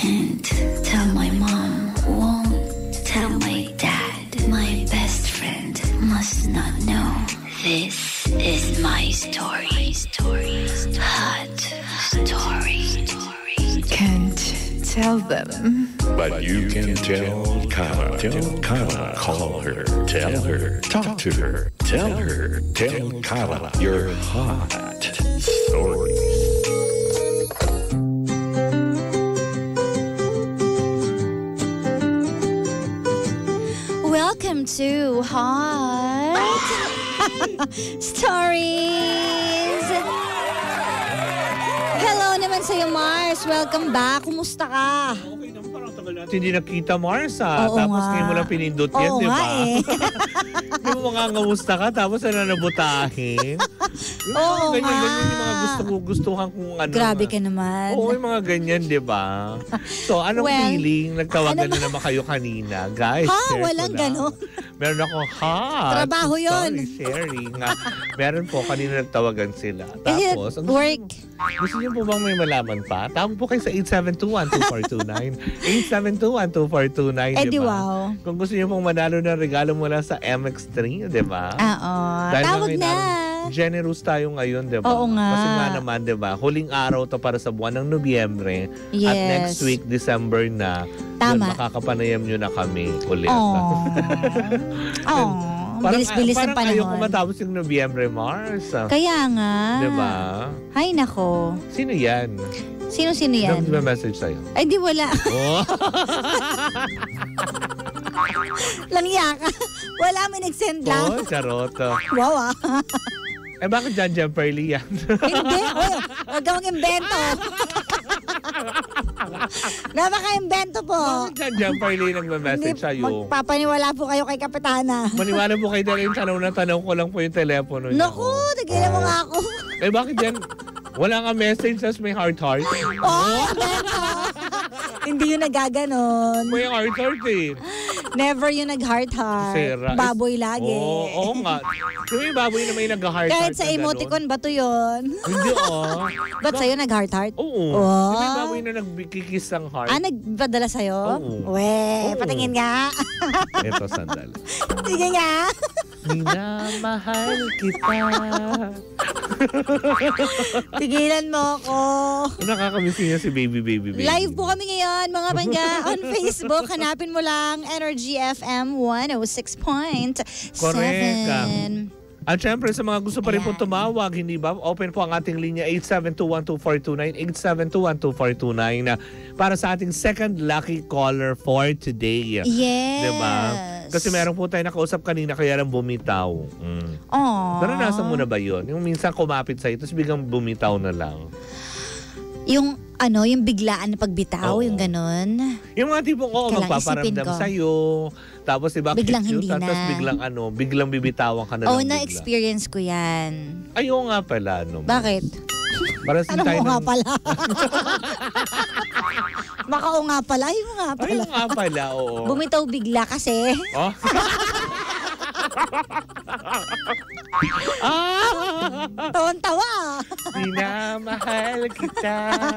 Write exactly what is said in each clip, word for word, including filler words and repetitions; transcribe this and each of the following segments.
can't tell my mom, won't tell my dad. My best friend must not know. This is my story. Story. Hot story. Can't tell them. But you can tell Carla. Tell Carla. Call her. Tell her. Talk to her. Tell her. Tell Carla your hot story. Welcome to Hot Stories. Hello naman sa'yo, Mars. Welcome back. Kumusta ka? Okay naman, parang tagal natin hindi nakita, Mars, ha? Oo Tapos nga. ngayon mo lang pinindot yan, Oo di nga ba? eh. Di mo mangangamusta ka, tapos ano nabutahin? Yung Oo mga ganyan, nga. ganyan yung mga gusto ko, gustuhan kung ano. Grabe ka naman. Oo, yung mga ganyan, di ba? So, anong Well, feeling? Nagtawagan ano na naman kayo kanina. Guys, Ha? share ko Walang lang. ganon. Meron ako, ha? Trabaho yun. Story sharing. nga. Meron po, kanina nagtawagan sila. Is it Tapos, ang gusto work? Gusto niyo po bang may malaman pa? Tawag po kayo sa eight seven two, one two four two nine. eight seven two, one two four two nine, Eh, di di ba? wow. Kung gusto niyo pong manalo ng regalo mula sa M X three, di ba? Oo. Dahil Tawag ngayon, na. ano, generous tayo ngayon, di ba? Oo nga. Kasi nga naman, di ba? Huling araw to para sa buwan ng Nobyembre. At Yes. next week, December na. Tama. Yun, makakapanayam nyo na kami ulit. Oh. Oh. Bilis-bilis ang parang ayaw ko panahon. matapos yung Nobyembre, Mars. Kaya nga. Di ba? Ay, nako. Sino yan? Sino-sino yan? Sino message sa'yo? Ay, di wala. Oh. Langya ka. Wala, may nag-send lang. Oh, charot. Wow, ah. Eh, bakit John Jemperly yan? Hindi. Uy, huwag ka mag-invento. Napaka-invento po. Bakit John Jemperly nagme-message sa'yo? Magpapaniwala po kayo kay Kapitana. Maniwala po kayo dahil yung tanong na tanong ko lang po yung telepono niya. Naku, nagilan mo nga ako. Eh, bakit yan? Wala nga message tas may heart-heart. Oh, invento. Hindi yun nagaganon. May heart-heart eh. Never yung nag-heart-heart. Sira. Baboy lagi. Oo, oo nga. Yung may baboy na may nag-heart-heart. Kahit sa na emoticon, bato yun. gano'n. Hindi oh. Ba't sa'yo nag-heart-heart? Oo. Oh. Yung may baboy na nagkikis ng heart. Ah, nagpadala sa'yo? Oo. We, Oo. patingin nga. Ito, sandali. Sige nga. Minamahal kita. Tigilan mo ako. Nakakamiss niya si Baby Baby Baby. Live po kami ngayon, mga bangga, on Facebook. Hanapin mo lang Energy F M one oh six point seven. At syempre sa mga gusto pa rin po Ayan. tumawag, hindi ba? Open po ang ating linya eight seven two, one two four two nine, eight seven two, one two four two nine na para sa ating second lucky caller for today. Yes. Diba? Kasi meron po tayo nakausap kanina kaya lang bumitaw. Mm. Aww. Naranasan mo na ba yun? Yung minsan kumapit sa'yo, tapos biglang bumitaw na lang. Yung ano, yung biglaan na pagbitaw, Oo. yung ganun. Yung mga tipong, oo, Kailangan magpaparamdam isipin ko. sa'yo. Tapos diba, Biglang cute, hindi tapos na. biglang ano, biglang bibitawan ka na Oo, lang bigla. na-experience ko yan. Ayaw nga pala. No, Bakit? Para sin Ano tayo mo nga ng- pala? Baka o nga pala, ayaw nga pala. Ayaw nga pala, oo. Bumitaw bigla kasi. Oh. ah! Tawan-tawa. Minamahal kita.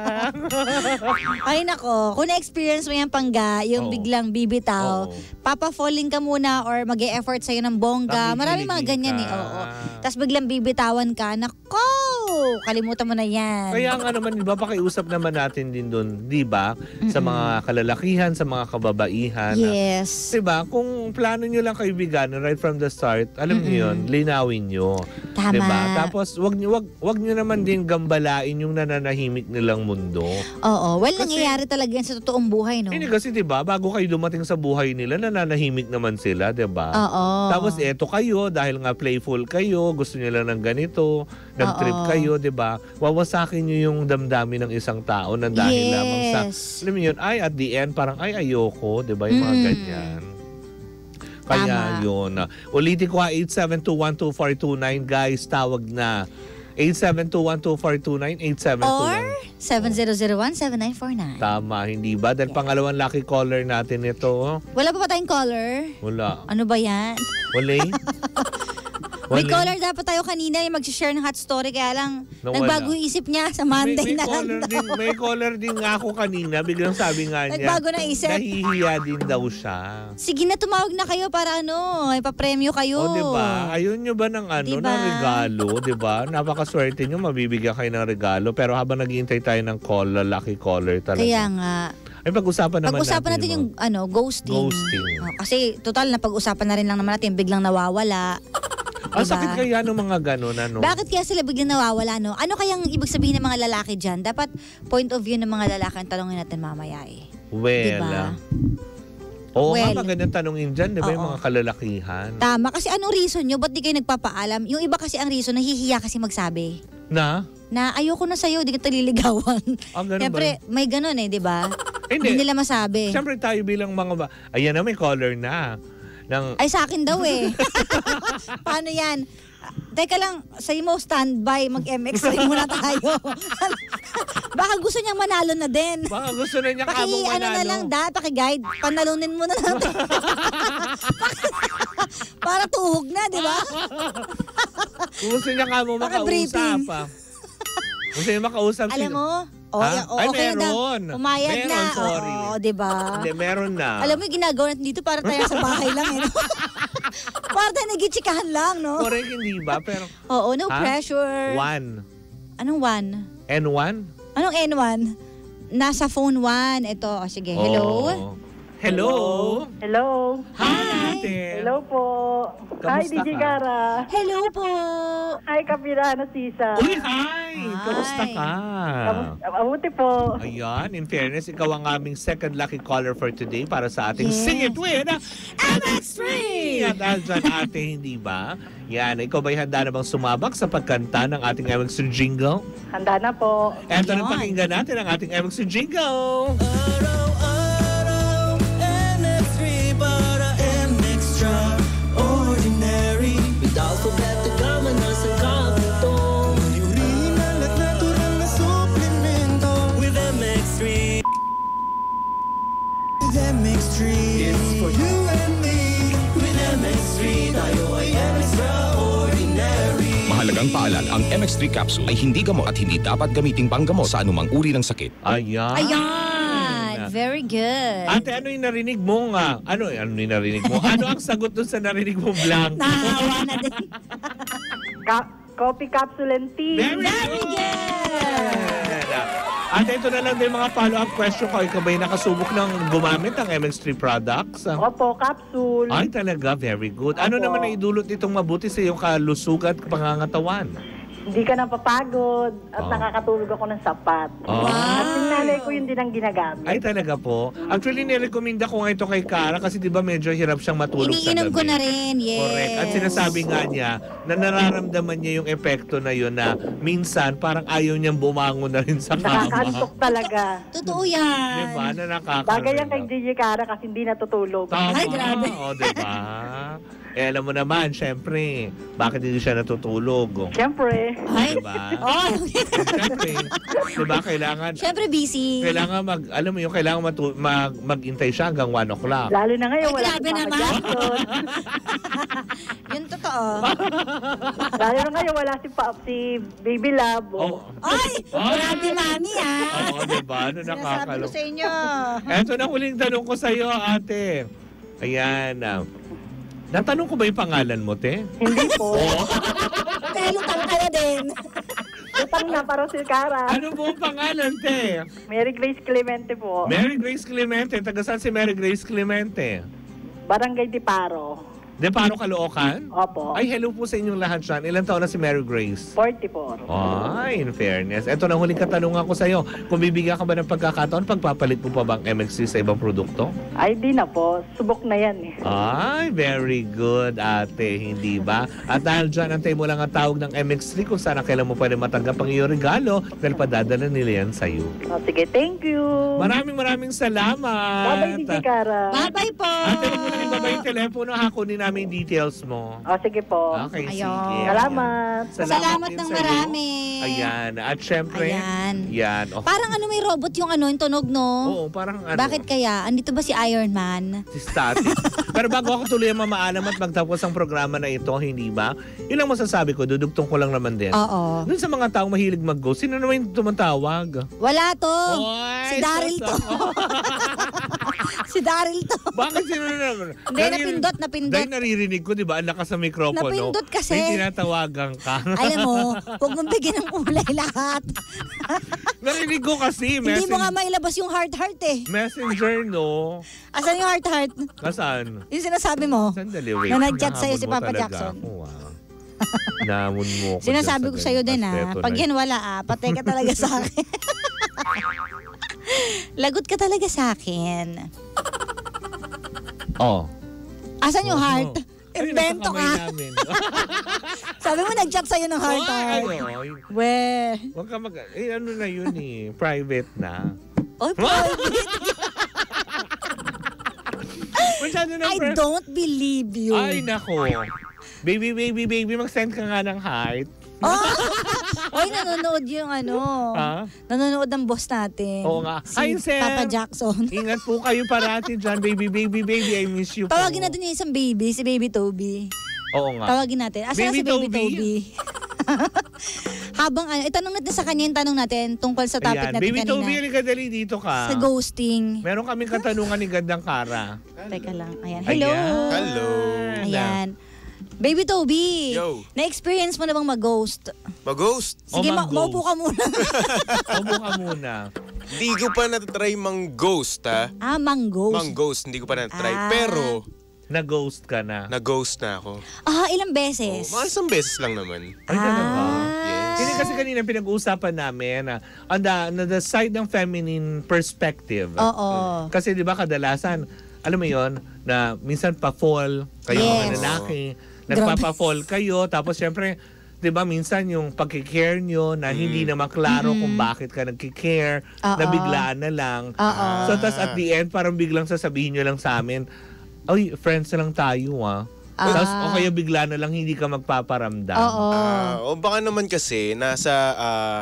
Ay nako, kung na-experience mo yan pangga, yung Oo. biglang bibitaw, Oo. papa-falling ka muna or mag-e-effort sa'yo ng bongga. Maraming mga ganyan eh. ka. Oo. Tapos biglang bibitawan ka, nako, kalimutan mo na yan. Kaya nga naman, di ba, pakiusap naman natin din doon, di ba? Sa mga kalalakihan, sa mga kababaihan. Yes. Di ba? Kung plano nyo lang kaibigan right from the start, alam niyo yun, linawin nyo. Tama. Di ba? Tapos, wag, nyo- wag, wag nyo naman din gambalain yung nananahimik nilang mundo. Oo. Well, Kasi- nangyayari talaga yan sa totoong buhay, no? Hindi kasi, di ba, bago kayo dumating sa buhay nila, nananahimik naman sila, di ba? Oo. Tapos eto kayo, dahil nga playful kayo, gusto nyo lang ng ganito, nag-trip Oo. kayo, di ba? Wawasakin nyo yung damdamin ng isang tao na dahil Yes. lamang sa, alam mo yun, ay at the end, parang ay ayoko, di ba? Yung mga Mm. ganyan. Kaya Tama. yun. Uh, ulitin ko ha, eight seven two, one two four two nine, guys, tawag na. eight seven two, one two four two nine, eight seven two Or seven zero zero one, seven nine four nine. Tama, hindi ba? Dahil pangalawang lucky caller natin ito. Wala pa ba tayong caller? Wala. Ano ba yan? Wala. May Wala. caller dapat tayo kanina yung mag-share ng hot story. Kaya lang, Nawala. nagbago yung isip niya sa May, Monday may na lang caller din, daw. may caller din nga ako kanina. Biglang sabi nga niya, Nagbago ng isip. nahihiya din daw siya. Sige na, tumawag na kayo para ano, ipapremyo kayo. O, di ba? Ayun nyo ba ng ano, Diba? ng regalo, di ba? Napakaswerte nyo, mabibigyan kayo ng regalo. Pero habang naghihintay tayo ng call, lucky caller talaga. Kaya nga. Ay, pag-usapan naman Pag-usapan natin yung ano, ghosting. Ghosting. Oh, kasi total na pag-usapan na rin lang naman natin, biglang nawawala. Ang Diba? sakit kaya ng mga gano'n, ano? Bakit kaya sila biglang nawawala, no? Ano kayang ibig sabihin ng mga lalaki dyan? Dapat point of view ng mga lalaki ang tanongin natin mamaya eh. Well, Diba? ah. Oo nga, Well, magandang tanongin dyan, di ba? Yung oo. mga kalalakihan. Tama. Kasi anong reason nyo? Ba't di kayo nagpapaalam? Yung iba kasi ang reason, nahihiya kasi magsabi. Na? Na ayoko na sa'yo, di kita liligawan. Ah, ganun Siyempre, ba? may ganun eh, di ba? Hindi. Hindi nila masabi. Siyempre tayo bilang mga ba... Ayan na, may caller na. Ng... Ay, sa akin daw eh. Paano yan? Teka lang, sa'yo mo standby, mag-M X ray muna tayo. Baka gusto niyang manalo na din. Baka gusto na niya Paki, kamong ano na lang, manalo. da, paki-guide. Panalunin mo na natin. Para tuhog na, di ba? Gusto niya kamong Baka makausap. briefing. Ah. Gusto niya makausap. Alam sino? mo, oh, Ha? yeah, oh, Ay, okay na daw. meron. Umayag Meron, na. sorry. Oo, di ba? Hindi, meron na. Alam mo yung ginagawa natin dito para tayo sa bahay lang eh. No? Para tayo nagitsikahan lang, no? Correct, hindi ba? Pero, Oo, no Ha? pressure. one. Anong one? N one? Anong N one? Nasa phone one. Ito, oh, sige. Hello? Oh. Hello? Hello. Hi, ate. Hello po. Hi, Kamusta D J ka? Gara. Hello po. Hi, Kapirana Sisa. Uy, hi! Hi. Kamusta ka? Kamusta? Mabuti po. Ayan, in fairness, ikaw ang aming second lucky caller for today para sa ating Yes. Sing It With M X three! At dahil dyan, ate, hindi ba? Yan, ikaw ba'y handa na bang sumabak sa pagkanta ng ating M X three jingle? Handa na po. Eto Ayan. nang pakinggan natin ang ating M X three jingle! Araw-araw, M X three para M Extraordinary. With alphabetic gamanas ang kapitong original at natural na suplemento. With M X three. With M X three. It's for you and me. With M X three, tayo ay M Extraordinary. Mahalagang paalala, ang M X three capsule ay hindi gamot at hindi dapat gamiting panggamot sa anumang uri ng sakit. Ayan. Ayan. Very good. Ate, ano yung narinig mo nga? Ano, ano yung narinig mo? Ano ang sagot dun sa narinig mo, Blanc? Nahawa na din. Ka- coffee capsule and tea. Very, Very good! Ate, ito na lang din mga follow-up question ko. Ikaw ba'y nakasubok ng gumamit ng M X three products? Opo, capsule. Ay, talaga. Very good. Ano Opo. naman ang idulot itong mabuti sa iyong kalusugan at pangangatawan? Hindi ka napapagod at Oh. nakakatulog ako ng sapat. Oh. At yung nanay ko yun din ang ginagamit. Ay, talaga po. Actually, nirekomenda ko nga ito kay Cara kasi di ba medyo hirap siyang matulog sa gabi. Iniinom ko na rin, yes. Correct. At sinasabi nga niya na nararamdaman niya yung epekto na yun na minsan parang ayaw niyang bumangon na rin sa kama. Nakakaantok talaga. Totoo yan. Di ba? Na nakaka- Bagay yan kay D J Cara kasi hindi natutulog. Tama. Ay, grabe. O, di ba? Eh, alam mo naman, syempre, bakit hindi siya natutulog? Siyempre. Ay. Diba? Oh, Syempre, diba, kailangan, Siyempre busy. kailangan mag, alam mo yung kailangan matu- mag, maghintay siya hanggang one o'clock. Lalo na ngayon, Ay, wala grabe si Papa naman. Jackson. Yun totoo. Lalo na ngayon, wala si, pa, si Baby Love. Oh. Ay, grabe mami ah. Oo, diba? Ano Sinasabi ko nakakalo. sa inyo. Eto na huling tanong ko sa'yo, ate. Ayan. ah. Natanong ko ba yung pangalan mo, te? Hindi po. Pero lutang ka na din. Utang na para si Cara. Ano po ang pangalan, te? Mary Grace Clemente po. Mary Grace Clemente. Taga saan si Mary Grace Clemente? Barangay Diparo. De Paro, Caloocan? Opo. Ay, hello po sa inyong lahat dyan. Ilan taon na si Mary Grace? forty-four. Ay, in fairness. Ito na huling katanungan ko sa'yo. Kung bibigyan ka ba ng pagkakataon, pagpapalit mo pa bang M X C sa ibang produkto? Ay, di na po. Subok na yan eh. Ay, very good, ate. Hindi ba? At dahil dyan, antay mo lang ang tawag ng M X three kung saan ang kailan mo pwede matanggap ang iyong regalo dahil padadala nila yan sa'yo. O, sige, thank you. Maraming maraming salamat. Bye-bye, D J Cara. Bye-bye po. Ate, huwag mo na ibaba yung telepono. Hakunin namin namin details mo. O, sige po. Okay, Ayun. sige. Salamat. Salamat din ng sa'yo. marami. Ayan. At syempre, Ayan. yan. Oh. Parang ano may robot yung ano, yung tunog, no? Oo, parang ano. Bakit kaya? Andito ba si Iron Man? Si static. Pero bago ako tuloy mamaalam at magtapos ang programa na ito, hindi ba? Yun ang masasabi ko, dudugtong ko lang naman din. Oo. Doon sa mga taong mahilig mag-ghost, sino naman yung tumatawag? Wala to. Oy, si Daryl so- to. Si Daryl to. Bakit sino naman? Hindi, napindot, napindot. Dahil naririnig ko, di ba? Ang lakas sa mikropono. Napindot kasi. May tinatawagan ka. Alam mo, huwag mong bigyan ng kulay lahat. Narinig ko kasi. Hindi mo messen- nga mailabas yung heart-heart eh. Messenger, no? Asan yung heart-heart? Nasaan? Yung sinasabi mo. Sandali, wait. Na nag-chat sa'yo si Nahabol mo Papa talaga Jackson. ako, ah. Namon mo ako Sinasabi dyan ko sa sa'yo din ganung ah. aspeto Pag na yan wala ah, patay ka talaga sa akin. Lagot ka talaga sa akin. Oh. Asan yung Oo. heart? Ay, Invento nasa kamay ka. namin. Sabi mo nag-chat sa'yo ng heart Ay, heart. oy. We. Huwag ka mag... Eh, ano na yun eh. Private na. Oy, private. Masyado na I per- don't believe you. Ay, nako. Baby, baby, baby, mag-send ka nga ng heart. Oy, nanonood yung ano. Ha? Nanonood ng boss natin. Oo nga. Si Ay, Sen. Papa Jackson. Ingat po kayo parati dyan. Baby, baby, baby, I miss you po. Tawagin natin yung isang baby, si Baby Toby. Oo nga. Tawagin natin. Asa na Baby si Baby Toby? Toby? Habang ano, itanong natin sa kanya yung tanong natin tungkol sa topic Ayan. natin Baby kanina. Toby, halika dali dito ka. Sa ghosting. Meron kaming katanungan ni Gandang Kara. Teka lang. Ayan. Hello. Ayan. Hello. Ayan. Baby Toby, Yo. na-experience mo na bang mag-ghost? Mag-ghost? Sige, O, ma- mag-ghost. maupo ka muna. Ubo ka muna. Hindi ko pa natry mang-ghost, ha? ah, mang-ghost. Mang-ghost, hindi ko pa natry. Ah. Pero, Na-ghost ka na. na-ghost na ako. Ah, ilang beses? Mga isang beses lang naman. Ay, talaga? Yes. Hindi kasi kanina pinag-uusapan namin na on the, on the side ng feminine perspective. Oo. Kasi di ba kadalasan, alam mo yon na minsan pa-fall kayo mga Yes. lalaki. Nagpapa-fall kayo. Tapos syempre, di ba minsan yung pagkikare nyo na hindi na maklaro kung bakit ka nagkikare, Oo. na biglaan na lang. Oo. So tas at the end, parang biglang sasabihin nyo lang sa amin, ay, friends na lang tayo ah. Ah. Tapos o kaya bigla na lang hindi ka magpaparamdam. Oo. Ah, o baka naman kasi, nasa, ah,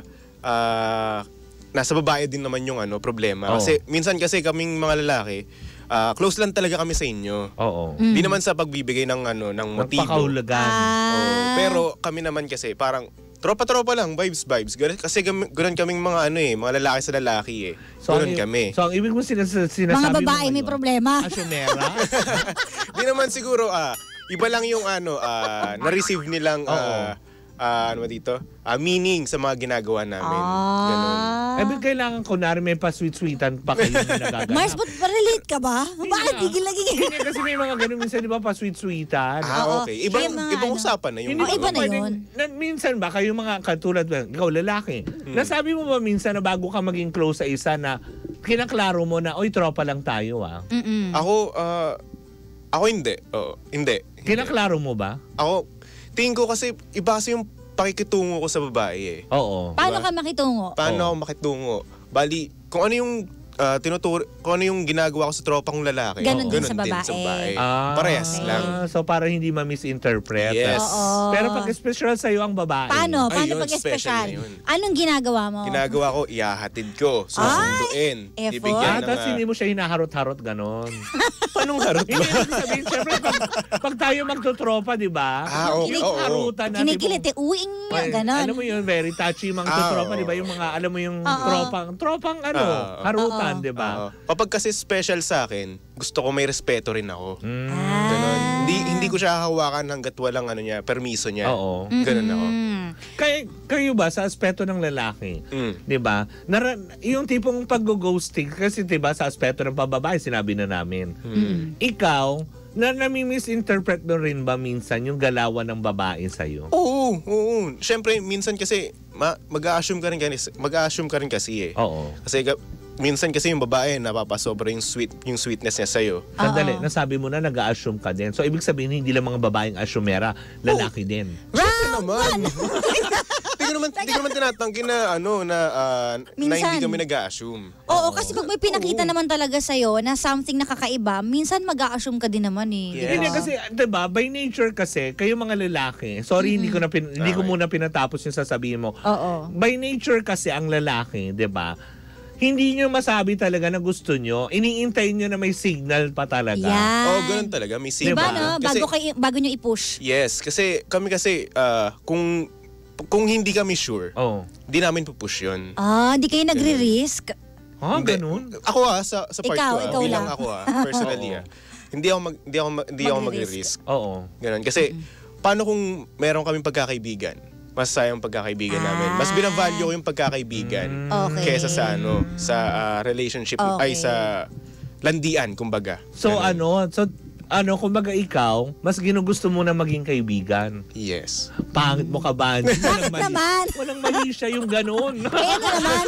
ah, nasa babae din naman yung ano, problema. Oo. Kasi minsan kasi kaming mga lalaki, ah, close lang talaga kami sa inyo. Oo. Hindi naman sa pagbibigay ng ano, ng motibo. Magpakahulugan. Ah. Oo, pero kami naman kasi parang tropa-tropa lang, vibes-vibes. Ganun- Kasi gam- ganun kaming mga ano eh, mga lalaki sa lalaki eh. Ganun ang, kami. So, ang ibig mo sinas- sinasabi Mga mo babae may ngayon, problema. Asyomera? Di naman siguro, ah, iba lang yung ano, ah, na-receive nilang, ah, ah, ano ba dito? Ah, meaning sa mga ginagawa namin. Ganun. Eh, ba't kailangan ko na rin may pa-sweet-sweetan pa kayo na nagaganap? Mars, ba't relate ka ba? Bakit gigil na gigil? Hindi kasi may mga ganun minsan, di ba, pa-sweet-sweetan? Ah, Oo. okay. Ibang, Yung mga ibang ano. usapan na yun. Hindi Oh, ba iba na pwedeng- yun. Na, minsan ba, kayo mga katulad, ikaw lalaki, Hmm. nasabi mo ba minsan na bago ka maging close sa isa na kinaklaro mo na, oy, tropa lang tayo ah? Mm-mm. Ako, ah, ako hindi. Oo, hindi. Hindi. Kinaklaro mo ba? Ako, tingin ko kasi, iba kasi yung pakikitungo ko sa babae eh. Oo. Paano Diba? ka makitungo? Paano Oo. ako makitungo? Bali, kung ano yung ah, tinuturo, kung ano yung ginagawa ko sa tropa kong lalaki, Ganon din ganon sa babae. Ah, Parehas okay. lang. So, para hindi ma-misinterpret. Yes. Oo. Pero pag special sa'yo ang babae. Paano? Paano Ayun, pag special special? na yun. Anong ginagawa mo? Ginagawa ko, ihahatid ko, susunduin, Ay, effort. Ah, ibigyan ng... tapos ah, hindi mo siya hinaharot-harot ganon. Panong harot Hindi, ba? ibig sabihin, syempre, pag, pag tayo magtutropa, di ba? Ah, okay. Yung Oo. harutan na, Kinikilit eh, uwing nga, Ay, ganon. Alam mo yun, very touchy mga Ah, tropa, oo. di ba? Yung mga, alam mo yung Oo. tropang, tropang ano, Ah, harutan, Oo. di ba? Oo. Kapag kasi special sa akin, gusto ko may respeto rin ako. Mm. Ah. Ganon. Hindi, hindi ko siya hahawakan hanggat walang ano niya, permiso niya. Oo. Ganon ako. Mm. Kaya, kayo ba, sa aspeto ng lalaki, Mm. di ba? Nara- yung tipong pag-ghosting, kasi di ba, sa aspeto ng pababae, sinabi na namin. Mm. Ikaw, na nami-misinterpret mo rin ba minsan yung galawan ng babae sa'yo? Oo, oo. Siyempre, minsan kasi, ma- mag-a-assume ka rin kasi, mag-a-assume ka rin kasi eh. Oo. Kasi ga- minsan kasi yung babae, napapasobra yung sweet, yung sweetness niya sa'yo. Sandali, nasabi mo na nag-a-assume ka din. So, ibig sabihin, hindi lang mga babaeng assumera, lalaki din. Siyempre naman. Tingnan ko naman, hindi ko naman tinatanggi na, ano, na, ah, na Minsan. hindi kami nag-a-assume. Oo, kasi pag may pinakita naman talaga sa'yo na something na kakaiba, minsan mag-a-assume ka din naman eh. Yes. Hindi kasi, 'di ba, by nature kasi, kayo mga lalaki, sorry hindi ko na pin- hindi ko Okay. muna pinatapos yung sasabihin mo. Oo. By nature kasi ang lalaki, 'di ba? Hindi nyo masabi talaga na gusto nyo. Iniintay nyo na may signal pa talaga. Yan. Oo, ganun talaga. May signal. Diba no? Kasi- Bago, kayo, bago nyo i-push. Yes, kasi kami kasi, ah, kung kung hindi kami sure, Oh. di namin pupush yun. Ah, di kayo nagre-risk. Ha, Hindi. ganun? Ako ah, sa, sa part Ikaw, ko ah, ikaw bilang lang. ako ah, personally ah. Hindi ako mag, hindi ako mag- hindi ako Magre-risk. magre-risk. Oo. Ganun. Kasi paano kung meron kaming pagkakaibigan? Mas sayang pagkakaibigan Ah. namin. Mas binavalue ko yung pagkakaibigan Okay. kaysa sa ano, sa ah, relationship ay Okay. sa landian kumbaga. So Ganun. ano, so ano, kumbaga ikaw, mas ginugusto mo na maging kaibigan. Yes. Pangit mo ka ba? Walang mali. naman? Walang mali siya yung ganun. Kaya na naman.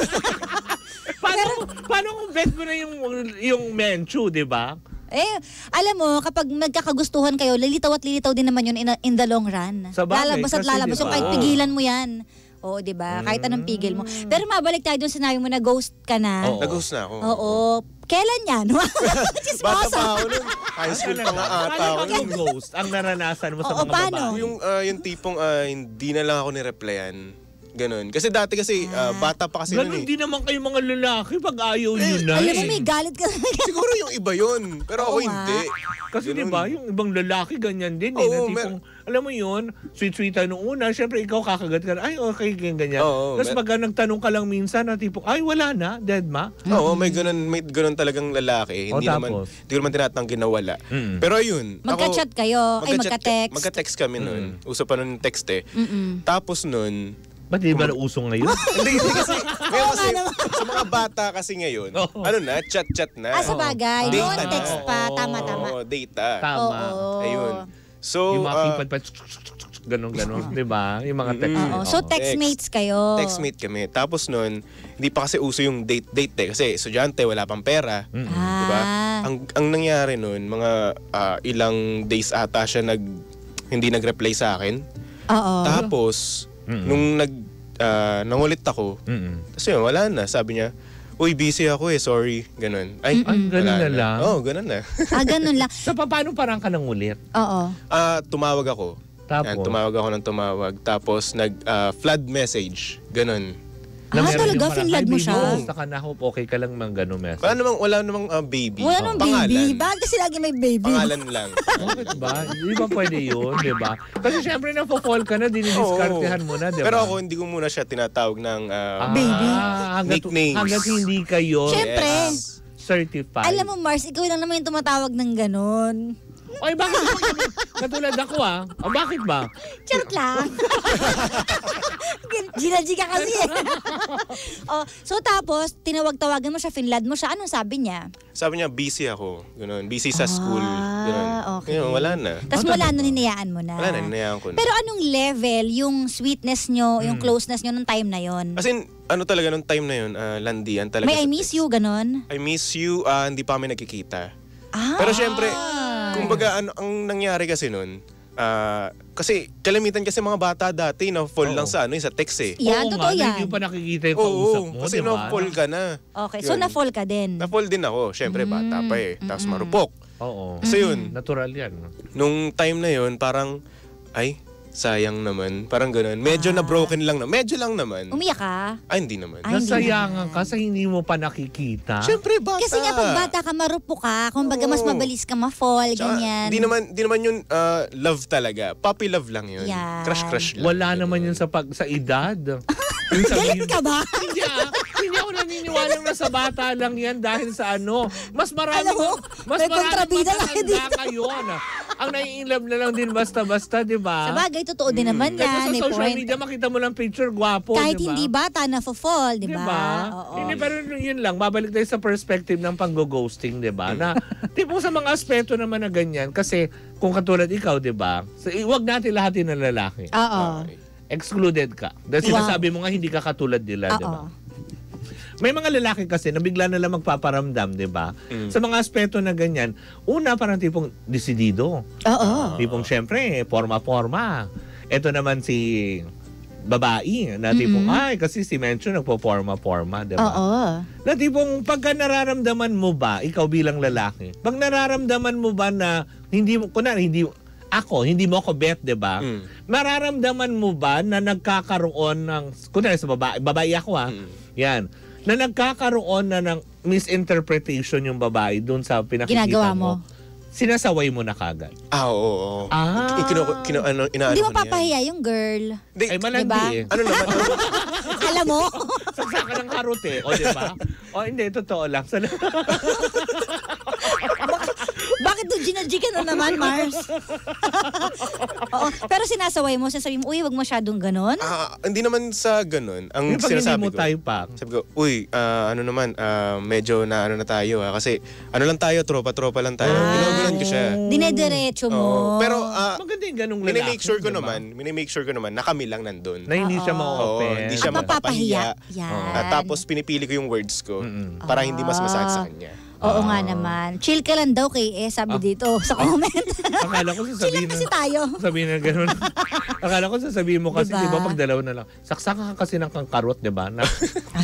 paano, paano kung bet mo na yung, yung menchu, di ba? Eh, alam mo, kapag magkakagustuhan kayo, lilitaw at lilitaw din naman yun in, in the long run. Sa bagay, lalabas at kasi lalabas. diba? So, kahit pigilan mo yan. Oo, di ba? Kahit anong pigil mo. Pero mabalik tayo dun sa sinabi mo na ghost ka na. Oo. Nag-host na ako. Oo. Kailan yan? Bata Chismosa. pa ako nun. High school pa nga ata Paano ako ka nun. yung ghost ang naranasan mo sa Oo, mga paano? babae? Yung, ah, yung tipong ah, hindi na lang ako ni-replyan. Ganun. Kasi dati kasi ah, bata pa kasi Ganun nun eh. din naman kayo mga lalaki pag ayaw nyo na Alam mo, eh. may galit ka. Siguro yung iba yun. Pero ako Oo nga. hindi. Kasi Ganun. di ba yung ibang lalaki ganyan din eh. Na Oo, tipong, alam mo yun, sweet-sweetan nung una, syempre ikaw kakagat ka na, ay okay, ganyan, ganyan. Oo, Tapos mer- pagka nagtanong ka lang minsan na tipong, ay wala na, dead ma. Oo, may ganun, may ganun talagang lalaki. O, Hindi naman, tapos? hindi ko naman tinatanggi na wala. Mm. Pero ayun. ako- Magka-chat kayo. Ay, magka-chat- magka-text. Magka-text kami nun. Uso pa nun text eh. Mm-mm. Tapos nun, Ba't di ba nausong ngayon? hindi hindi kasi, ngayon kasi, sa mga bata kasi ngayon, Oo. ano na, chat-chat na. Ah, sa bagay. Data Noon, na. text pa. Tama, tama. Oo, data. Tama. Oo. Ayun. So, Yung mga ah, keypad pa, ganun, ganun, di ba? Yung mga text. Oo. So, textmates kayo. textmate kami. Tapos nun, hindi pa kasi uso yung date-date eh. Kasi estudyante, wala pang pera. Ah. Diba? Ang, ang nangyari nun, mga ah, ilang days ata siya nag, hindi nag-reply sa akin. Oo. Tapos, Mm-mm. nung nag, ah, nangulit ako, Mm-mm. tapos yun, wala na. Sabi niya, uy, busy ako eh, sorry. Ganun. Ay, Ay, ganun wala na lang? Oo, oh, ganun na. Ah, ganun lang. So, pa- paano parang ka nang ulit? Oo. Ah, tumawag ako. Tapos? Yan, tumawag ako ng tumawag. Tapos, nag, ah, flood message. Ganun. Ah, meron talaga? yung parang, Finlad "Ay, mo baby, siya?" Basta ka na, hope okay ka lang mang gano'n message. Wala namang, wala namang ah, baby. Wala nang Pangalan. baby. Bakit kasi lagi may baby? Pangalan lang. Bakit ba? Di ba pwede yun, di ba? Kasi syempre na-fall ka na, dinidiskartehan mo na, di ba? Pero ako, hindi ko muna siya tinatawag ng Ah, ah, Baby. Hanggat, Nicknames. hanggat hindi kayo Siyempre. Yes. certified. Alam mo, Mars, ikaw lang naman yung tumatawag ng ganun. Ay, bakit? Katulad ako ah. Ah, bakit ba? Charot lang. Gina-G ka kasi. oh, so tapos, tinawag-tawagan mo siya, finlad mo siya. Anong sabi niya? Sabi niya, busy ako. Ganun. Busy sa school. Ah, Ganun. okay. Ngayon, wala na. Tapos wala nun, hinayaan mo na. Wala na, hinayaan ko na. Pero anong level, yung sweetness nyo, yung closeness nyo nung time na yon? As in, ano talaga nung time na yun, ah, landian talaga. May I sa miss text. you, ganon? I miss you, ah, hindi pa kami nagkikita. Ah. Pero syempre, kumbaga ano ang nangyari kasi nun, ah, kasi kalamitan kasi mga bata dati na fall Oo. lang sa ano, yung sa text eh. Yan, Oo totoo nga, yan. Hindi pa nakikita yung kausap Oo, mo, kasi di ba? na-fall ka na. Okay, so Yun. na-fall ka din. Na-fall din ako, syempre bata pa eh. Tapos marupok. Oo. So yun, Natural yan. nung time na yun, parang, ay, sayang naman. Parang ganun. Medyo na broken lang na. Medyo lang naman. Umiyak ka? Ay, hindi naman. Ay, hindi Nasayangan ka sa hindi mo pa nakikita. Syempre, bata. Kasi nga pag bata ka, marupo ka. Kumbaga, mas Oo. mabilis ka ma-fall, Tsaka, ganyan. Di naman, di naman yun ah, love talaga. Puppy love lang yun. Yan. Crush-crush lang. Wala naman yun sa pag sa edad. Yung Galit sabihin- ka ba? Hindi ah. Hindi ako naniniwala na sa bata lang yan dahil sa ano. Mas marami Alam mo, mas may marami kontrabida na kayo matatanda dito. ngayon. Ang nai-inlove na lang din basta-basta, di ba? Sa bagay, totoo din naman Kasi yan. sa May social point. media, makita mo lang picture, gwapo, Kahit di ba? hindi bata, na-fall, di Di ba? ba? Oo. Hindi, pero yun lang, babalik tayo sa perspective ng pang-ghosting, di ba? Na, tipong sa mga aspeto naman na ganyan, kasi kung katulad ikaw, di ba? So, iwag natin lahatin ng lalaki. Oo. Excluded ka. Dahil Wow. sinasabi mo nga, hindi ka katulad nila, di ba? Oo. May mga lalaki kasi na bigla na lang magpaparamdam, di ba? Sa mga aspeto na ganyan, una parang tipong desidido. Oo. Tipong syempre, forma-forma. Ito naman si babae na tipong, mm-hmm. ay, kasi si Mencho nagpo-forma-forma, di ba? Oo. Na tipong, pagka nararamdaman mo ba, ikaw bilang lalaki, pag nararamdaman mo ba na, hindi mo, kunwari, hindi, ako, hindi mo ako bet, di ba? Mm. Nararamdaman mo ba na nagkakaroon ng, kunwari sa babae, babae ako ha, mm. yan, na nagkakaroon na ng misinterpretation yung babae dun sa pinakikita ginagawa mo. mo. Sinasaway mo na kagad. Ah, oo. oo. Ah. Kino, kino, ano, inaano Hindi mo ko na yan. papahiya yung girl. Di, Ay, malandi Diba? eh. ano naman? Alam mo? Saksakan ng harot eh. O, di ba? O, hindi. Totoo lang. Sa Bakit doon ginadji ka na naman, Mars? Oo. Pero sinasaway mo, sinasabi mo, uy, wag masyadong ganon. Ah, hindi naman sa ganun. Ang Yung pag hindi sinasabi mo ko. tayo pa. Sabi ko, uy, ah, ano naman, ah, medyo na ano na tayo ha. Kasi ano lang tayo, tropa-tropa lang tayo. Ah. Ginagalan ko siya. Dinediretso mo. Oo. Pero ah, Maganda yung ganung lalaki. minimake sure ko diba? naman, minimake sure ko naman na kami lang nandun. Na hindi siya Oo. ma-open. Oo, hindi siya At mapapahiya. Yan. At tapos pinipili ko yung words ko Mm-mm. para hindi mas masakit sa kanya. Oo nga naman. Chill ka lang daw kay eh, sabi dito sa comment. Akala ko Chill sasabihin lang kasi na, tayo. sabihin na gano'n. Akala ko sasabihin mo kasi, Diba? di ba, pag dalawa na lang, saksakan ka kasi ng kangkarot, di ba? Na,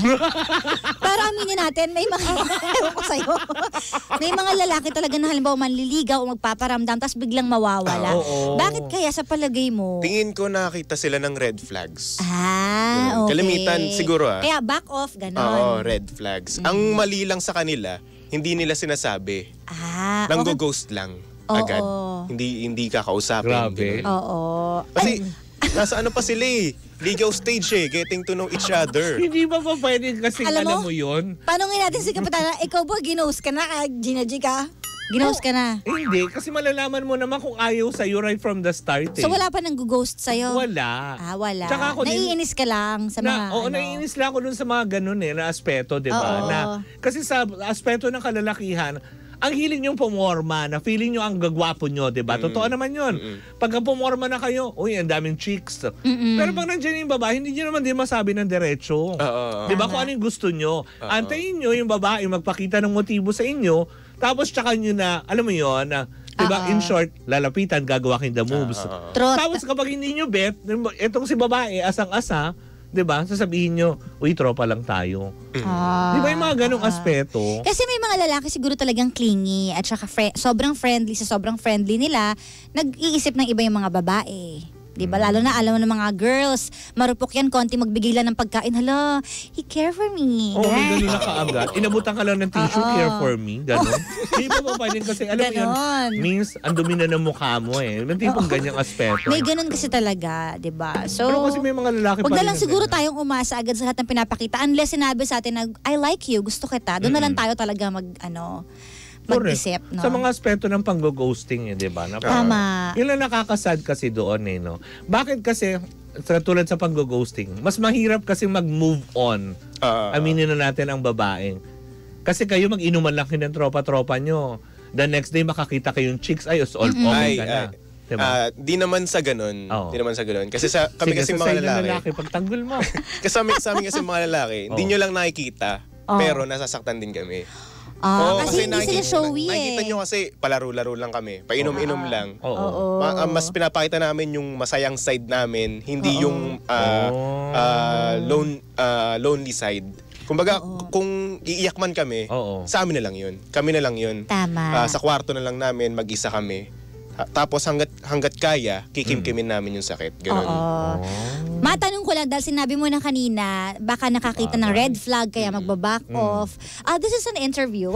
Pero aminin natin, may mga, ewan ko sa'yo, may mga lalaki talaga na halimbawa manliligaw o magpaparamdam tapos biglang mawawala. Ah, oo. Bakit kaya sa palagay mo? Tingin ko nakita sila ng red flags. Ah, okay. Kalimitan siguro ah. Kaya back off, ganon. Oo, red flags. Ang mali lang sa kanila, hindi nila sinasabi. Ah, Nang okay. go-ghost lang Oo. agad. Hindi hindi kakausapin. Grabe. ganun. Oo. Kasi nasa ano pa sila eh. Ligaw stage eh. Getting to know each other. hindi ba pa pwede kasi Alam alam, mo? mo yun? Tanungin natin si Kapitana, ikaw ba ginost ka na? Ah, Ginaji ka? Ginost ka na? Eh, hindi, kasi malalaman mo naman kung ayaw sa'yo right from the start eh. So wala pa nang ghost sa'yo? Wala. Ah, wala. Tsaka ako din- Naiinis ka lang sa mga na, oo, ano. naiinis lang ako dun sa mga ganun eh, na aspeto, di ba? Oo. Na, kasi sa aspeto ng kalalakihan, ang hiling yung pumorma, na feeling nyo ang gagwapo nyo, di ba? Totoo naman yun. Pagka pumorma na kayo, uy, ang daming chicks. Pero pag nandiyan yung babae, hindi nyo naman din masabi ng diretso. Oo. Di ba? Kung ano yung gusto nyo. Antayin nyo yung babae magpakita ng motibo sa inyo, tapos tsaka nyo na, alam mo yun, na, di ba, Oo. in short, lalapitan, gagawa kayo the moves. Trot. Tapos kapag hindi nyo bet, itong si babae, asang-asa, di ba, sasabihin nyo, uy, tropa lang tayo. Ah. Di ba yung mga ganong aspeto? Kasi may mga lalaki siguro talagang clingy at saka fri- sobrang friendly sa sobrang friendly nila, nag-iisip ng iba yung mga babae. Di ba? Lalo na alam mo ng mga girls, marupok yan, konti magbigay lang ng pagkain. Hala, he care for me. Oo, oh, Ganun. gano'n na kaagad. Inabutan ka lang ng tissue, Oo. care for me. Gano'n. Di ba pa pwede kasi, alam mo Ganon. yun, means, ang dumi na ng mukha mo eh. May tipong ganyang aspeto. May ganun kasi talaga, di ba? So, Pero kasi may mga lalaki wag pa na rin lang na siguro ganyan. tayong umasa agad sa lahat ng pinapakita. Unless sinabi sa atin na, I like you, gusto kita. Doon na lang tayo talaga mag, ano, Correct. mag-isip. No? Sa mga aspeto ng pang-ghosting eh, di ba? Na parang- Tama. Yun lang nakakasad kasi doon eh, no? Bakit kasi, sa tulad sa pang-ghosting, mas mahirap kasi mag-move on. Ah. Aminin na natin ang babaeng. Kasi kayo mag-inuman lang kayo ng tropa-tropa nyo. The next day makakita kayong chicks, ay, all okay Ay, ka na. ay. Diba? Ah, di naman sa ganun. Oo. Di naman sa ganun. Kasi sa kami Sige, kasi sa mga side ng lalaki. lalaki, pagtanggol mo. Kasi sa amin, sa amin kasi mga lalaki, hindi Oo. nyo lang nakikita. Oo. Pero nasasaktan din kami. Ah, Oo, kasi, hindi sila nakikita- showy eh. Nakikita nyo kasi palaro-laro lang kami. Painom-inom lang. Oo. Oo. Ma- ah, mas pinapakita namin yung masayang side namin, hindi yung ah, Oh. ah, lone, ah, lonely side. Kumbaga, kung iiyak man kami, Oo. sa amin na lang yun. Kami na lang yun. Tama. Ah, sa kwarto na lang namin, mag-isa kami. Ah, tapos hanggat hanggat kaya, kikimkimin namin yung sakit. Ganun. Oo. Matanong ko lang, dahil sinabi mo na kanina, baka nakakita ng red flag kaya magbaback off. Ah, this is an interview.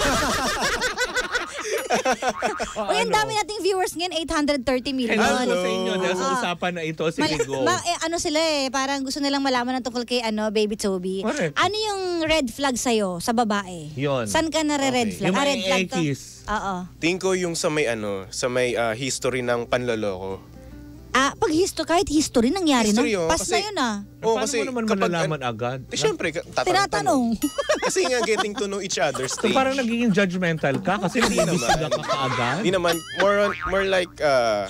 Uy, ang dami nating viewers ngayon, eight hundred thirty million. Hello Hello. sa inyo dahil sa Ah. usapan na ito, sige Mal- go. ma- eh, ano sila eh, parang gusto nilang malaman ng tungkol kay ano, Baby Toby. Correct. Ano yung red flag sa'yo, sa babae? Yun. Saan ka nare-red Okay. flag? Yung Ah, mga red flag to? X. Oo. Tingin ko yung sa may ano, sa may ah, history ng panloloko. Ah, pag history, kahit history nangyari History, na. oh, Pas kasi- na yun ah. Oo, Paano kasi mo naman kapag- malalaman agad? Eh, syempre, ka- tatanong. Tinatanong. Kasi nga, getting to know each other So stage. parang nagiging judgmental ka kasi Hindi nabibisiga naman. ka kaagad? Hindi naman, more on, more like, uh,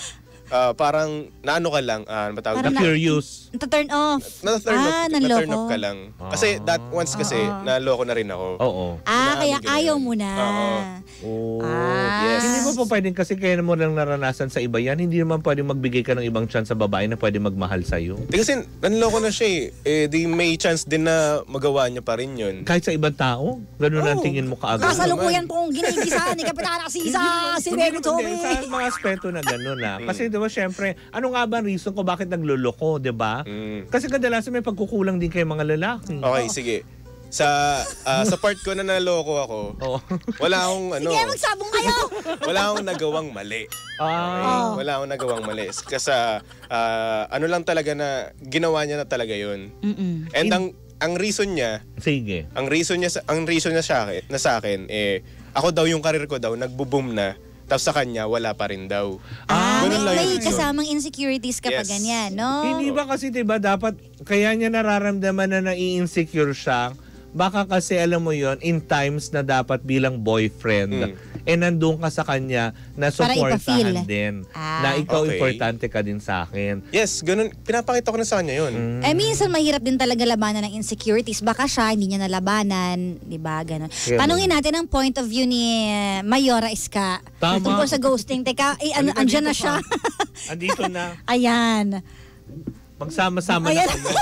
ah, parang naano ka lang, ah, ano ba tawag? Parang The curious. Na-turn off. Na-turn Ah, off, nanloko. na-turn off ka lang. Kasi that once kasi, naloko na rin ako. Oo. Ah, kaya Inaamin ko na ayaw yun. mo na. Oo. Oh. Ah. Yes. Hindi mo pa pwedeng kasi kaya mo lang naranasan sa iba yan. Hindi naman pwedeng magbigay ka ng ibang chance sa babae na pwede magmahal sa'yo. Di kasi nanloko na siya eh. Eh, di may chance din na magawa niya pa rin yun. Kahit sa ibang tao, ganun ang Oo. tingin mo kaagad. Kasalukuyan pong ginigisahan ni Kapitana Sisa, si Hindi, Baby hindi, Tommy. Sa mga aspeto na gano'n na. Kasi di ba syempre, ano nga ba ang reason ko bakit nagluloko, di ba? Mm. Kasi kadalasan may pagkukulang din kay mga lalaki. Okay, sige. Sa ah, sa part ko na naloko ako, Oo. wala akong ano, Sige, magsabong kayo. wala akong nagawang mali. Okay? Ah. Wala akong nagawang mali. Kasi ah, ano lang talaga na ginawa niya na talaga 'yun. Mm-mm. And ang ang reason niya, Sige. ang reason niya sa- ang reason niya sa akin, na sa akin eh ako daw yung career ko daw nagbo-boom na. Tapos sa kanya wala pa rin daw. Ah, may, Ganun lang may yung reason. kasamang insecurities kapag Yes. ganyan, no? Hindi ba kasi 'di ba dapat kaya niya nararamdaman na nai-insecure siya? Baka kasi alam mo 'yon in times na dapat bilang boyfriend Mm. eh nandoon ka sa kanya na Para supportahan ipa-feel. din Ah. na ikaw Okay. importante ka din sa akin. Yes, ganun. Pinapakita ko na sa kanya 'yun. Mm. Eh, minsan mahirap din talaga labanan ng insecurities. Baka siya, hindi niya nalabanan. Di ba? Ganon. Kaya Tanungin natin ang point of view ni eh, Mayora Iska. Tama. Tungkol sa ghosting. Teka, eh, ano, Halika andyan na dito siya. pa. Andito na. Ayan. Magsama-sama na Ayan. kami.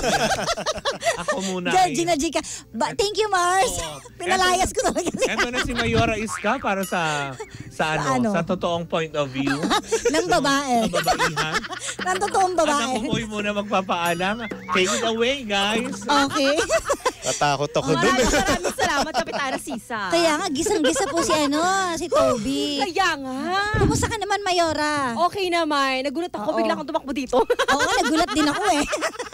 Ako muna. Diyan, eh. Gina Gika. Ba- thank you, Mars. Oo. Pinalayas ko talaga siya. Eto na si Mayora Iska para sa sa ano, ano? sa totoong point of view Ng babae. sa babaihan. Ng totoong At ako babae. po'y muna magpapaalam. Take it away, guys. Okay. Natakot ako dun. Maraming maraming salamat, Kapitana Sisa. Kaya nga, gisang-gisa po si ano, si Toby. Kaya nga. Kumusta ka naman, Mayora? Okay naman. Nagulat ako, Oo. bigla akong tumakbo dito. Oo, nagulat din ako eh.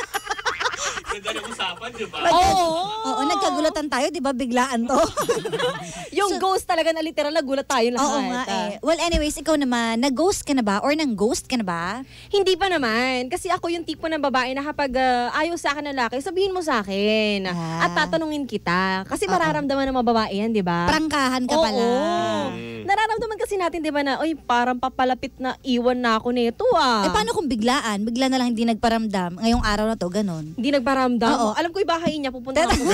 Ganda ng usapan, di ba? Oo. Oo, nagkagulatan tayo, di ba? Biglaan to. Yung ghost talaga na literal, nagulat tayo lahat. Oo nga eh. Well, anyways, ikaw naman, nag-ghost ka na ba? Or nang-ghost ka na ba? Hindi pa naman. Kasi ako yung tipo ng babae na kapag ah, ayaw sa akin ng laki, sabihin mo sa akin. Ah. At tatanungin kita. Kasi Oo. mararamdaman ng mga babae yan, di ba? Prangkahan ka Oo. pala. Nararamdaman kasi natin, di ba, na, oy, parang papalapit na iwan na ako nito ah. Eh, paano kung biglaan? Bigla na lang hindi nagparamdam. Ngayong araw na to, ganun. Hindi nagparamdam. Oo. Alam ko yung bahay niya, pupunta ako.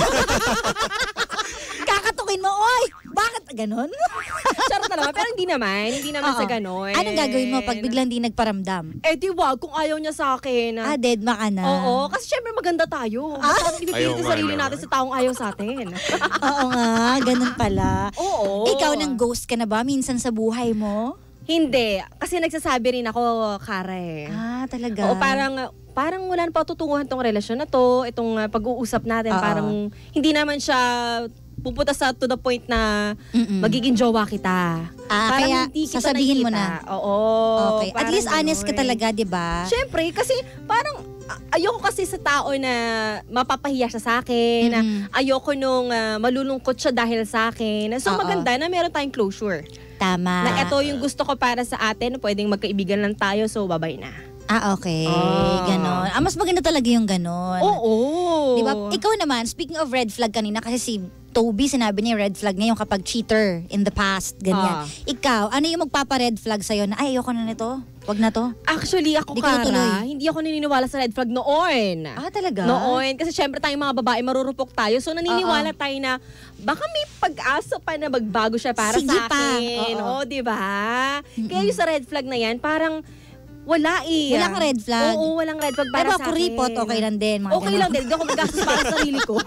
Kakatukin mo, oy! Bakit? Ganun? Charot na naman. Pero hindi naman. Hindi naman Oo. sa ganon. Anong gagawin mo pag biglang hindi nagparamdam? Eh, di wag kung ayaw niya sa akin. Ah, dead ma ka na. Oo, kasi syempre maganda tayo. Ah? Ipipilit Ayaw yung nga sarili naman. natin sa taong ayaw sa atin. Oo nga, ganun pala. Oo. Ikaw nang ghost ka na ba minsan sa buhay mo? Hindi. Kasi nagsasabi rin ako, Kara eh. Ah, talaga? Oo, parang parang wala na patutunguhan tong relasyon na to, itong uh, pag-uusap natin, Oo. parang hindi naman siya pupunta sa to the point na Mm-mm. magiging jowa kita. Ah, Parang kaya hindi kita sasabihin mo nakikita. na. Oo. Okay. At parang least honest ka ganun. talaga, di ba? Siyempre, kasi parang a- ayoko kasi sa tao na mapapahiya siya sa akin. Mm-mm. Ayoko nung ah, malulungkot siya dahil sa akin. So Oo. maganda na meron tayong closure. Tama. Na ito yung gusto ko para sa atin, pwedeng magkaibigan lang tayo, so babay na. Ah, okay. Ah. Ganon. Ah, mas maganda talaga yung ganon. Oo. Di ba? Ikaw naman, speaking of red flag kanina, kasi si Toby, sinabi niya red flag niya yung kapag cheater in the past, ganyan. Ah. Ikaw, ano yung magpapa-red flag sa'yo na, ay, ayoko na nito, wag na to? Actually, ako, Di ka Kara, natuloy. hindi ako naniniwala sa red flag noon. Ah, talaga? Noon. Kasi syempre tayong mga babae, marurupok tayo. So naniniwala tayo na baka may pag-asa pa na magbago siya para Sige sa pa. akin. Oo. Oo, di ba? Kaya yung sa red flag na yan, parang wala eh. Walang red flag? Oo, walang red flag para Pero sa ako akin. repot, okay lang din. Mga Okay ganon. lang din. Hindi ako magastos para sa sarili ko.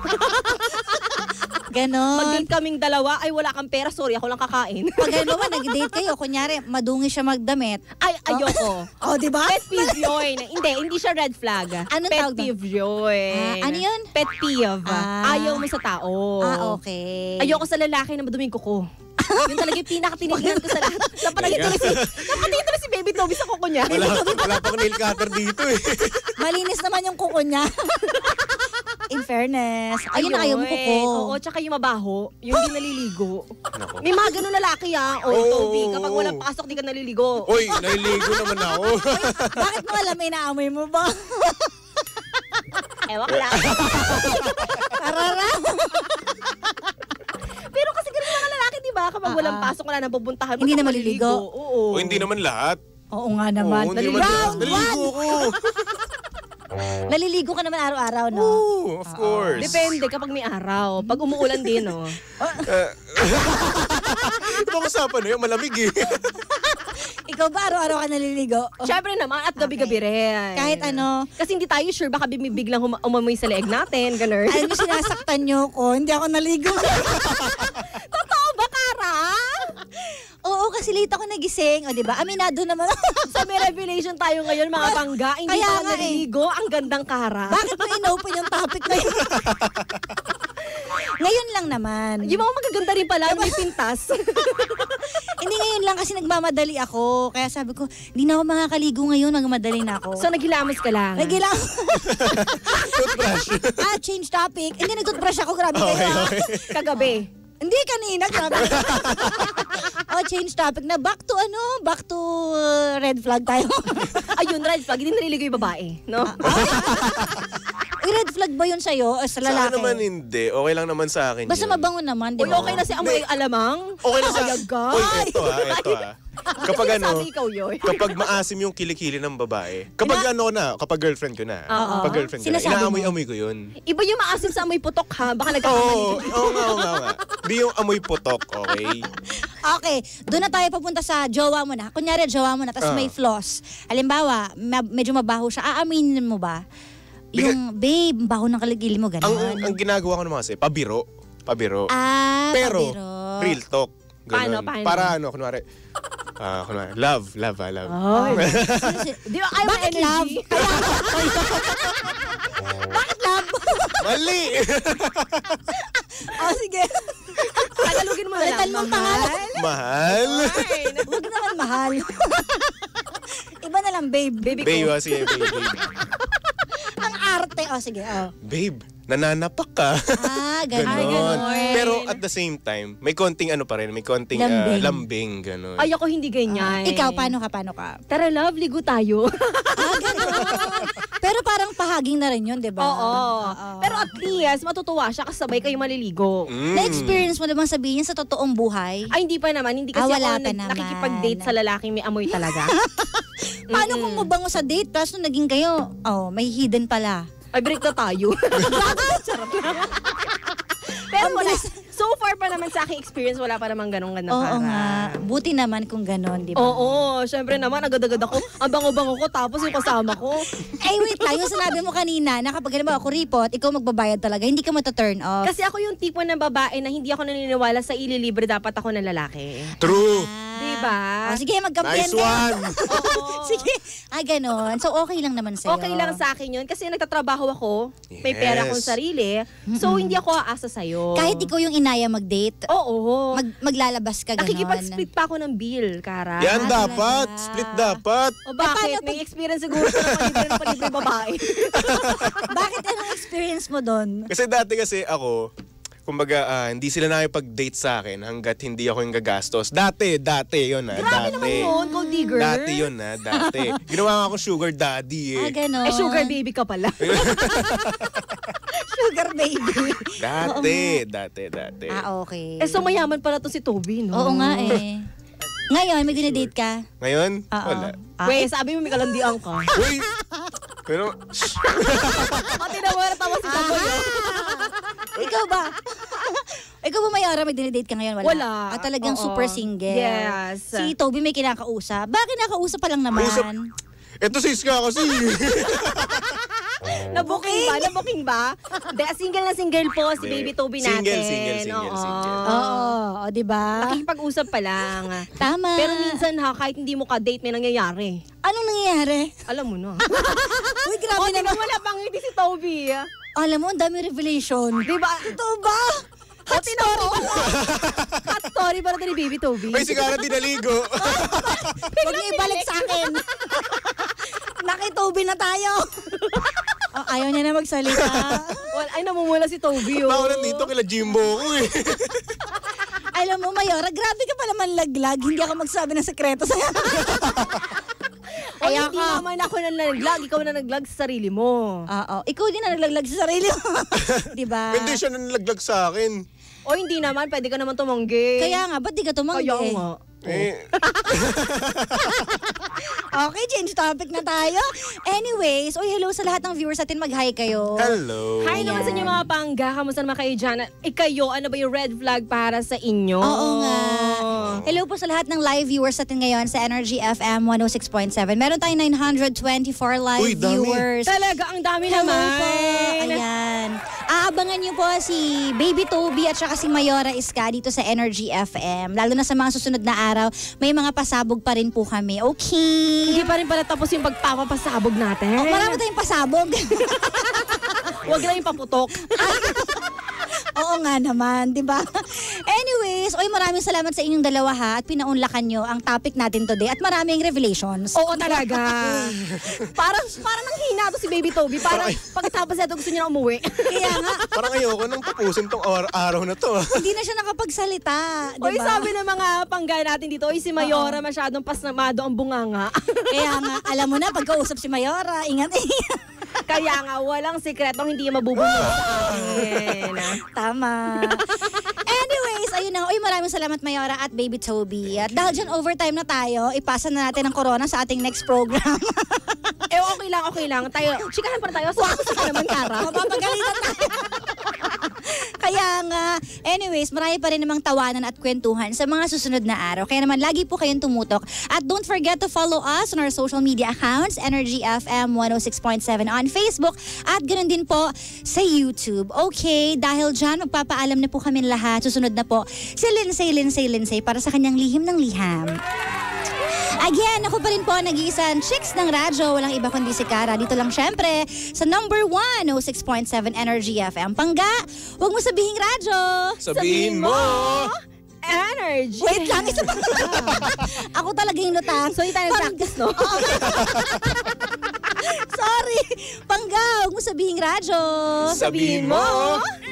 Ganon. Mag-date kaming dalawa, ay wala kang pera, sorry, ako lang kakain. Pag halimbawa, nag-date kayo, kunyari, madungi siya magdamit. Ay, ayoko. Oh, di ba? Pet peeve yun. Hindi, hindi siya red flag. Anong Pet tawag doon? peeve yun. Ah, ano yun? Pet peeve. Ah. Ayaw mo sa tao. Ah, okay. Ayoko sa lalaki na maduming kuko. Yun talaga yung pinakatinignan ko sa lahat. Napatagin tuloy si, napatagin tuloy si Baby Toby sa kuko niya. Wala, wala pang nail cutter dito eh. Malinis naman yung kuko niya. In fairness. Ayun, ayaw mo kuko. Oo, tsaka yung mabaho, yung hindi naliligo. Nako. May mga ganun lalaki ah. O, Oo. Toby, kapag walang pasok, di ka naliligo. Uy, naliligo naman ako. Bakit mo alam, may naamoy mo ba? Ewan ko lang. Arara. Pero kasi ganun mga lalaki, di ba? Kapag Ah, walang ah. pasok, wala nang pupuntahan. Hindi ba't na ka maliligo? Oo. O hindi naman lahat. Oo nga naman. Oo, hindi Naliligo. naman- Naliligo ko. Naliligo ka naman araw-araw, no? Oo, of course. Depende kapag may araw. Pag umuulan din, oh. Ibang usapan na yun, malamig eh. Ikaw ba araw-araw ka naliligo? Syempre naman, at gabi-gabi rin. Kahit ano. Kasi hindi tayo sure, baka biglang huma- umamoy sa leeg natin, ganun. Alam niyo, sinasaktan niyo ko. Hindi ako naligo. Totoo ba, Kara? Oo, kasi late ako nagising. O, di ba? Aminado naman ako. So may revelation tayo ngayon, mga bangga. Hindi Kaya pa nga eh. naliligo. Ang gandang Kara. Bakit mo in-open yung topic na yun? Ngayon lang naman. Yung mga magaganda rin pala, may pintas. Hindi, ngayon lang kasi nagmamadali ako. Kaya sabi ko, hindi na ako makakaligo ngayon, magmadali na ako. So naghilamos ka lang. Naghilamos. Toothbrush. ah, change topic. Hindi, nag-toothbrush ako. Grabe kayo. Okay, ah. okay. Kagabi. Hindi, kanina. Grabe. oh, change topic na. Back to ano? Back to uh, red flag tayo. Ayun, red flag. Hindi naliligo yung babae. No? Uy, red flag ba yun sa'yo o sa Sa lalaki? naman hindi. Okay lang naman sa akin Basta yun. mabango naman, di Uy, ba? okay na si amoy alamang. Okay lang sa... Ayaga. Uy, eto ha, eto ha. Kapag ano, Sabi ikaw yun. kapag maasim yung kilikili ng babae, kapag ano na, kapag girlfriend ko na, Oo. kapag girlfriend ko na, Sinasabi mo? inaamoy-amoy ko yun. Iba yung maasim sa amoy putok, ha? Baka nagkakamali Oo, ka. oo nga, oo nga, oo nga. Di yung amoy putok, okay? Okay, doon na tayo papunta sa jowa mo na. Kunyari, jowa mo na, tapos Ah. may flaws. Halimbawa, ma- medyo mabaho siya. Aaminin mo ba? Biga- Yung, babe, baho ng kaligili mo, Ang, gano'n. ang ginagawa ko naman kasi, pabiro. Pabiro. Ah, Pero, pabiro. real talk. Paano, Ganun. paano? Para ano, kunwari, ah, kunwari, love, love, ah, love. Ay. Di ba, ayaw Bakit energy? love? Bakit love? Mali! oh, sige. Tagalogin mo na lang. Palitan mong pangalan. Mahal? Ay, Huwag naman mahal. Iba na lang, babe. baby ko. Babe, ah, sige, babe, babe. Ang arte. Oh, sige, oh. Babe, nananapak ka. Ah, gano'n. Ganon. Pero at the same time, may konting ano pa rin, may konting ah, Lambing. lambing, gano'n. Ay, ako hindi ganyan. Ikaw, paano ka, paano ka? Tara, love, ligo tayo. Ah, gano'n. Pero parang pahaging na rin yun, di ba? Oo. Pero at least, matutuwa siya kasabay kayo maliligo. Mm. Na-experience mo naman sabihin sa totoong buhay? Ay, hindi pa naman. Hindi kasi Ah, wala ako pa nag- naman. nakikipag-date sa lalaking may amoy talaga. Paano kung mabango sa date, tapos nung naging kayo, oh, may hidden pala. Ay, break na tayo. Charot lang. Pero Ang wala. bilis. So far pa naman sa aking experience, wala pa namang ganong ganong Oo para. nga. Buti naman kung gano'n, di ba? Oo, syempre naman, agad-agad ako. Ang bango-bango ko, tapos yung kasama ko. Eh, wait lang. Yung sinabi mo kanina, na kapag halimbawa ako report, ikaw magbabayad talaga, hindi ka mata-turn off. Kasi ako yung tipo ng babae na hindi ako naniniwala sa ililibre dapat ako ng lalaki. True. Diba? Oh, sige, magkampiyan Nice kayo. one. Oo. Sige. Ah, gano'n. So, okay lang naman sa'yo. Okay lang sa akin yun kasi nagtatrabaho ako, may pera Yes. akong sarili, so hindi ako aasa sa'yo. Kahit ikaw yung inaya mag-date, Oo. mag maglalabas ka gano'n. Nakikipag-split pa ako ng bill, Kara. Yan Ah, dapat. talaga. Split dapat. O bakit? paano pag- May experience siguro sa palibre ng palibre babae. Bakit anong experience mo doon? Kasi dati kasi ako, kumbaga, ah, hindi sila nakipag-date sa akin hanggat hindi ako yung gagastos. Dati, dati yun ah. Grabe dati. naman yun, gold digger. Dati yun ah, dati. Ginawa nga ako sugar daddy Ah, eh. gano'n. Eh, sugar baby ka pala. Sugar baby. Dati, dati, dati. Ah, okay. eh, so mayaman pala to si Toby, no? Oo nga eh. Ngayon, may dinedate ka? Ngayon, Oo. wala. Ah, Wait, sabi mo may kalandian ka. Uy! Pero, Pati na mo natawa si Toby. Ikaw ba? Ikaw ba may ara may dinedate ka ngayon? Wala. Wala. Ah, talagang Oo. super single. Yes. Si Toby may kinakausap. Bakit kinakausap pa lang naman? Usap. eto sis ka kasi. Na-booking ba? Na-booking ba? De, single na single po si Baby Toby natin. Single, single, single, Oo. single. Oo, o, di ba? Nakikipag-usap pa lang. Tama. Pero minsan ha, kahit hindi mo ka-date, may nangyayari. Anong nangyayari? Alam mo na. Uy, grabe O, tingnan naman. mo na pangiti si Toby. Alam mo, ang dami revelation. Di ba? Totoo ba? Hot story ba? Hot story ba natin ni Baby Toby? Ay, sigara dinaligo. Huwag niyo ibalik sa akin. Nakitoby na tayo. Oh, ayaw niya na magsalita. Well, ay, namumula si Toby. Oh. Ako nandito kila Jimbo ko eh. Alam mo, Mayora, grabe ka pala manlaglag. Hindi ako magsabi ng sekreto sa'yo. O, hindi naman ako na naglag. Ikaw na naglag sa sarili mo. Oo. Ikaw din na naglaglag sa sarili mo. Diba? Hindi siya nanlaglag sa akin. O, hindi naman. Pwede ka naman tumanggi. Kaya nga, ba't di ka tumanggi? Kaya nga. Eh, Okay, change topic na tayo. Anyways, oy, hello sa lahat ng viewers natin. Mag-hi kayo. hello. Hi naman sa inyo mga pangga. Kamusta naman kayo dyan? Eh kayo, ano ba yung red flag para sa inyo? Oo nga. Hello po sa lahat ng live viewers natin ngayon sa Energy F M one oh six point seven. Meron tayong nine hundred twenty-four live Uy, dami. viewers. Talaga, ang dami Hello naman. po. Ayan. Aabangan niyo po si Baby Toby at saka si Mayora Iska dito sa Energy F M. Lalo na sa mga susunod na araw, may mga pasabog pa rin po kami. Okay. Hindi pa rin pala tapos yung pagpapapasabog natin. Oh, marami tayong pasabog. Huwag lang yung paputok. Oo nga naman, di ba? Anyways, oy, maraming salamat sa inyong dalawa ha at pinaunlakan nyo ang topic natin today at maraming revelations. Oo talaga. parang parang nanghina to si Baby Toby. Parang pagkatapos ito gusto niya na umuwi. Kaya nga, Parang ayoko nang tapusin tong or- araw na to. hindi na siya nakapagsalita. Di Oy, ba? sabi ng mga pangga natin dito, oy, si Mayora masyadong pasnamado ang bunganga. Kaya nga, alam mo na, pagkausap si Mayora, ingat-ingat. Kaya nga, walang sikretong hindi mabubulong sa akin. Tama. Anyways, ayun na. Uy, maraming salamat Mayora at Baby Toby. At dahil dyan overtime na tayo, ipasa na natin ang corona sa ating next program. Eh, okay lang, okay lang. Tayo, chikahan pa na tayo. So, ako sa naman, Kara. Mapapagalitan tayo. Kaya nga, anyways, marami pa rin namang tawanan at kwentuhan sa mga susunod na araw. Kaya naman, lagi po kayong tumutok. At don't forget to follow us on our social media accounts, Energy F M one oh six point seven on Facebook, at ganoon din po sa YouTube. Okay, dahil dyan, magpapaalam na po kami lahat. Susunod na po si Lindsay, Lindsay, Lindsay para sa kanyang lihim ng liham. Again, ako pa rin po nag-iisang chicks ng radyo. Walang iba kundi si Kara. Dito lang syempre sa number one oh six point seven Energy F M. Pangga, huwag mo sabihing radyo. Sabihin mo! Energy. Wait lang, isa pa. Ako talaga yung lutang. So, hindi tayo nag-practice, no? Sorry. Pangga, huwag mo sabihing radyo. Sabihin mo!